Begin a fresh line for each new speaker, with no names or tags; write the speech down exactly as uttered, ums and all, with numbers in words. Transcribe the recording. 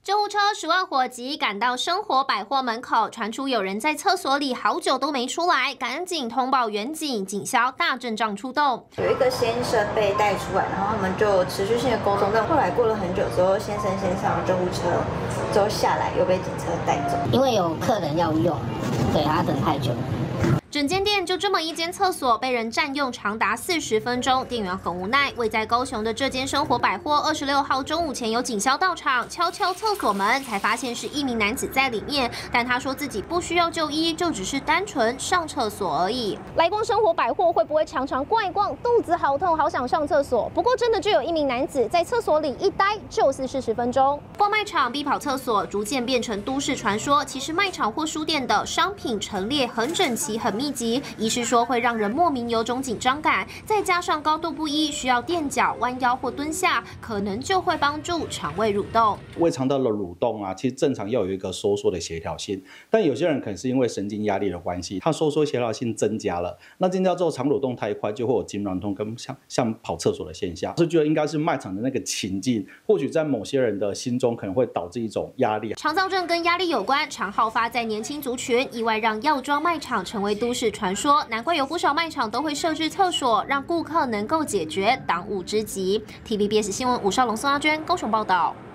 救护车十万火急赶到生活百货门口，传出有人在厕所里好久都没出来，赶紧通报远警，警消大阵仗出动。
有一个先生被带出来，然后他们就持续性的沟通，但后来过了很久之后，先生先上救护车，之后下来又被警车带走，
因为有客人要用，对他等太久。
整间店就这么一间厕所被人占用长达四十分钟，店员很无奈。位在高雄的这间生活百货，二十六号中午前有警消到场，敲敲厕所门，才发现是一名男子在里面。但他说自己不需要就医，就只是单纯上厕所而已。来逛生活百货会不会常常逛一逛，肚子好痛，好想上厕所？不过真的就有一名男子在厕所里一待就是四十分钟。逛卖场必跑厕所，逐渐变成都市传说。其实卖场或书店的商品陈列很整齐，很密。 密集，医师说会让人莫名有种紧张感，再加上高度不一，需要垫脚、弯腰或蹲下，可能就会帮助肠胃蠕动。
胃肠道的蠕动啊，其实正常要有一个收缩的协调性，但有些人可能是因为神经压力的关系，它收缩协调性增加了，那增加之后肠蠕动太快，就会有痉挛痛跟像像跑厕所的现象。是觉得应该是卖场的那个情境，或许在某些人的心中可能会导致一种压力。
肠躁症跟压力有关，常好发在年轻族群，意外让药妆卖场成为都市传说，难怪有不少卖场都会设置厕所，让顾客能够解决当务之急。T V B S 新闻吴少龙、宋亚娟高雄报道。